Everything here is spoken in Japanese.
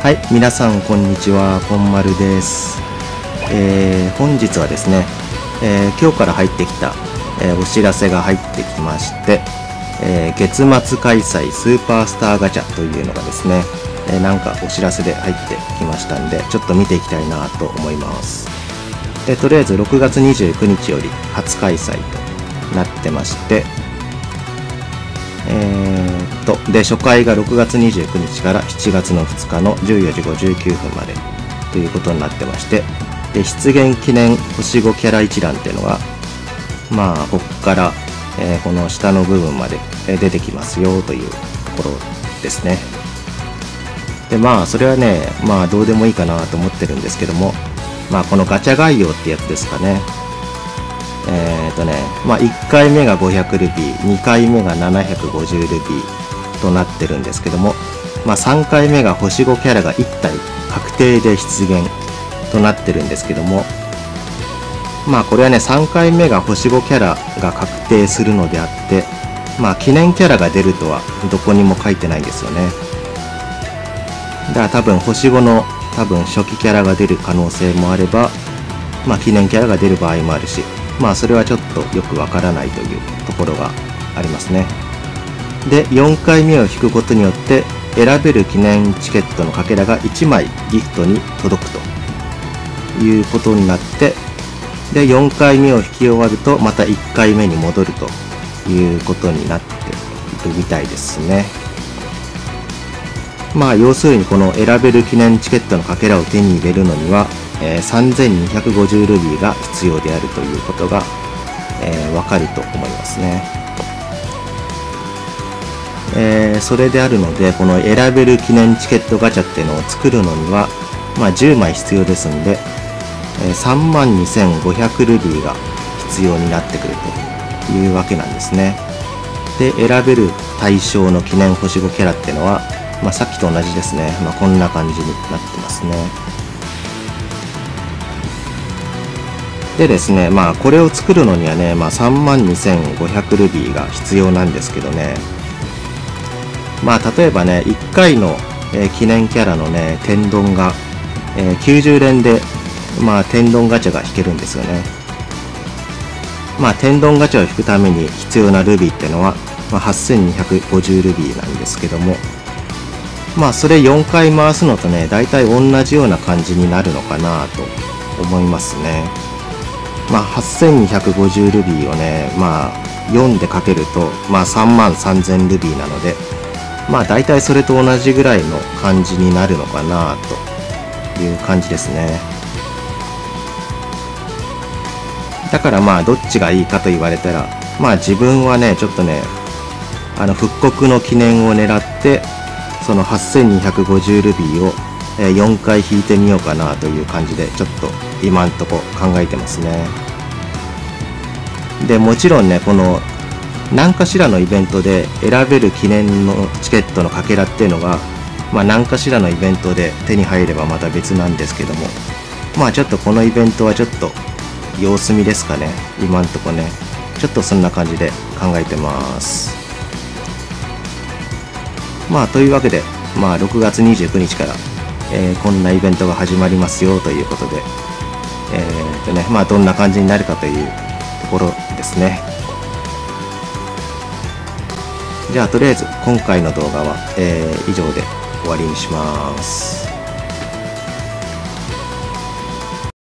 はい、皆さんこんにちは、こんまるです。本日はですね、今日から入ってきた、お知らせが入ってきまして、月末開催スーパースターガチャというのがですね、なんかお知らせで入ってきましたんで、ちょっと見ていきたいなと思います。とりあえず6月29日より初開催となってまして、で初回が6月29日から7月の2日の14時59分までということになってまして、で出現記念星5キャラ一覧っていうのがここから、この下の部分まで出てきますよというところですね。でそれはねどうでもいいかなと思ってるんですけども、このガチャ概要ってやつですかね。1回目が500ルビー、2回目が750ルビーとなってるんですけども、3回目が星5キャラが1体確定で出現となってるんですけども、これはね3回目が星5キャラが確定するのであって、記念キャラが出るとはどこにも書いてないんですよね。だから多分星5の初期キャラが出る可能性もあれば、記念キャラが出る場合もあるし、それはちょっとよくわからないというところがありますね。で4回目を引くことによって選べる記念チケットのかけらが1枚ギフトに届くということになって、で4回目を引き終わるとまた1回目に戻るということになっているみたいですね。要するにこの選べる記念チケットのかけらを手に入れるのには、3250ルビーが必要であるということが、わかると思いますね。それであるので、この選べる記念チケットガチャっていうのを作るのには、10枚必要ですんで、32,500ルビーが必要になってくるというわけなんですね。で選べる対象の記念星5キャラっていうのは、さっきと同じですね。こんな感じになってますね。でですね、これを作るのにはね、32,500ルビーが必要なんですけどね、例えばね、1回の、記念キャラのね、天丼が、90連で、天丼ガチャが引けるんですよね。天丼ガチャを引くために必要なルビーっていうのは、8,250ルビーなんですけども、それ4回回すのとね、大体同じような感じになるのかなと思いますね。8,250ルビーをね、4でかけると、33,000ルビーなので、大体それと同じぐらいの感じになるのかなという感じですね。だからどっちがいいかと言われたら、自分はね、ちょっとね、復刻の記念を狙って、その8,250ルビーを4回引いてみようかなという感じで、ちょっと今んとこ考えてますね。でもちろんね、この何かしらのイベントで選べる記念のチケットのかけらっていうのが、何かしらのイベントで手に入ればまた別なんですけども、ちょっとこのイベントはちょっと様子見ですかね。今んとこね、ちょっとそんな感じで考えてます。というわけで、6月29日から、こんなイベントが始まりますよということで、どんな感じになるかというところですね。じゃあとりあえず今回の動画は、以上で終わりにします。